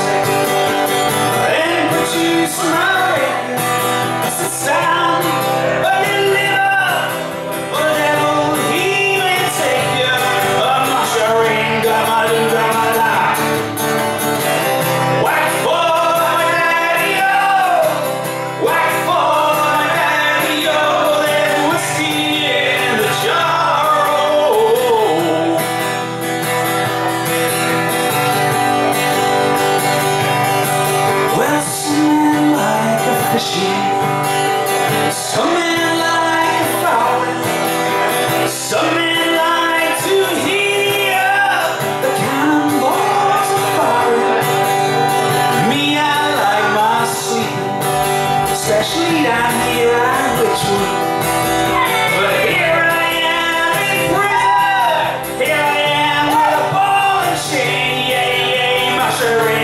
and produce my record. It's the sound of your liver, whatever he may take you. I'm not sure ain't got my life. Whack for my daddy-o, whack for my daddy-o. There's whiskey in the jar. Well, some men like a fishing, some men like a fowling, some men like to heat up the cannonballs of fire. Me, I like my sleeping, especially down here at Wychwood. But here I am in prison, here I am with a ball and chain, yeah, yeah, my sure